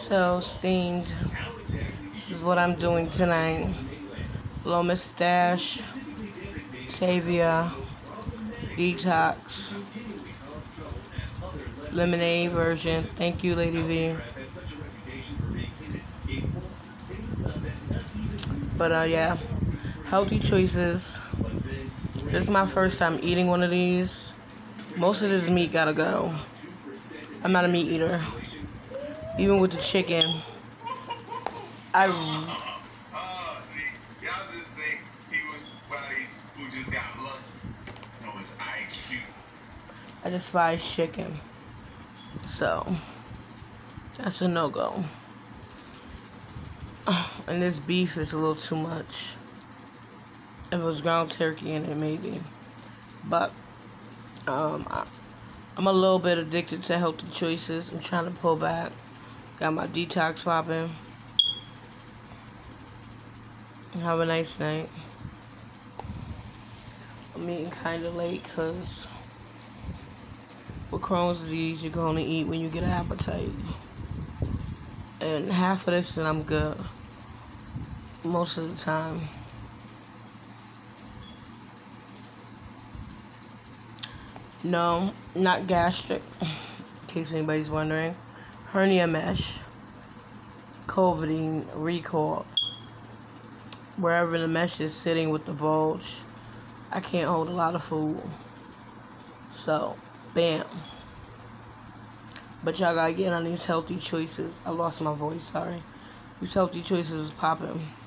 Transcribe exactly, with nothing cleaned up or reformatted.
So, steamed. This is what I'm doing tonight. Low mustache, Tavia, detox, lemonade version. Thank you, Lady V. But uh, yeah, healthy choices. This is my first time eating one of these. Most of this meat gotta go. I'm not a meat eater. Even with the chicken, I. Oh, see, y'all just think he was somebody who just got lucky. No, it's I Q. I despise chicken, so that's a no-go. And this beef is a little too much. If it was ground turkey in it, maybe. But um, I, I'm a little bit addicted to healthy choices. I'm trying to pull back. Got my detox popping. Have a nice night. I'm eating kind of late because with Crohn's disease, you can only eat when you get an appetite. And half of this and I'm good. Most of the time. No, not gastric, in case anybody's wondering. Hernia mesh, covidine, recall. Wherever the mesh is sitting with the bulge, I can't hold a lot of food. So, bam. But y'all gotta get on these healthy choices. I lost my voice, sorry. These healthy choices is popping.